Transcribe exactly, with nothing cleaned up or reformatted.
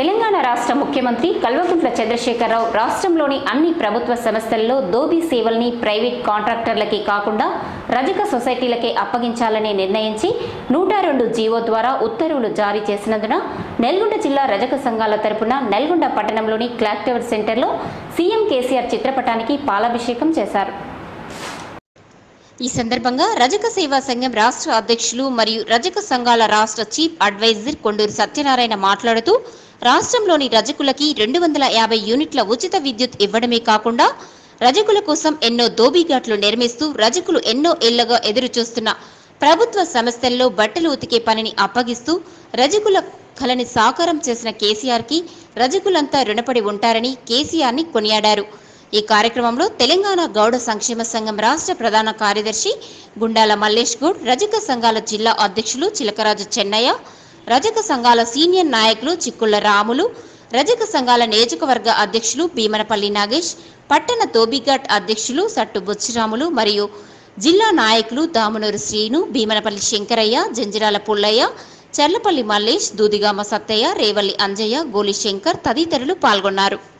తెలంగాణ రాష్ట్ర ముఖ్యమంత్రి కల్వకుంట్ల చంద్రశేఖరరావు రాష్ట్రంలోని అన్ని ప్రభుత్వ సంస్థల్లో దోబీ సేవల్ని ప్రైవేట్ కాంట్రాక్టర్లకే కాకుండా రజక సొసైటీలకే అప్పగించాలని నిర్ణయించి నూట రెండు జీవో ద్వారా ఉత్తర్వులు జారీ చేసినందున నల్గొండ జిల్లా రజక సంఘాల తరపున నల్గొండ పట్టణంలోని క్లాక్ టవర్ సెంటర్లో సీఎం కేసీఆర్ చిత్రపటానికి పాలాభిషేకం చేశారు. ఈ సందర్భంగా రజక సేవా సంఘం రాష్ట్ర అధ్యక్షులు మరియు రజక సంఘాల రాష్ట్ర చీఫ్ అడ్వైజర్ కొండూరు సత్యనారాయణ మాట్లాడుతూ రాష్ట్రంలోని రజకులకి రెండు వందల యాభై యూనిట్ల ఉచిత విద్యుత్ ఇవ్వడమే కాకుండా రజకుల కోసం ఎన్నో దోబీఘాట్లు నిర్మిస్తూ రజకులు ఎన్నో ఏళ్లుగా ఎదురు చూస్తున్న ప్రభుత్వ సంస్థల్లో బట్టలు ఉతికే పనిని అప్పగిస్తూ రజకుల కలని సాకారం చేసిన కేసీఆర్ కి రజకులంతా రుణపడి ఉంటారని కేసీఆర్ ని కొనియాడారు. ఈ కార్యక్రమంలో తెలంగాణ గౌడ సంక్షేమ సంఘం రాష్ట్ర ప్రధాన కార్యదర్శి గుండాల మల్లేష్ గౌడ్, రజక సంఘాల జిల్లా అధ్యక్షులు చిలకరాజు చెన్నయ్య, రజక సంఘాల సీనియర్ నాయకులు చిక్కుళ్ల రాములు, రజక సంఘాల నియోజకవర్గ అధ్యక్షులు భీమనపల్లి నాగేష్, పట్టణ తోబిఘాట్ అధ్యక్షులు సట్టు బొచ్చిరాములు మరియు జిల్లా నాయకులు దామునూరు శ్రీను, భీమనపల్లి శంకరయ్య, జంజిరాల పుల్లయ్య, చర్లపల్లి మల్లేష్, దూదిగామ సత్తయ్య, రేవల్లి అంజయ్య, గోలి శంకర్ తదితరులు పాల్గొన్నారు.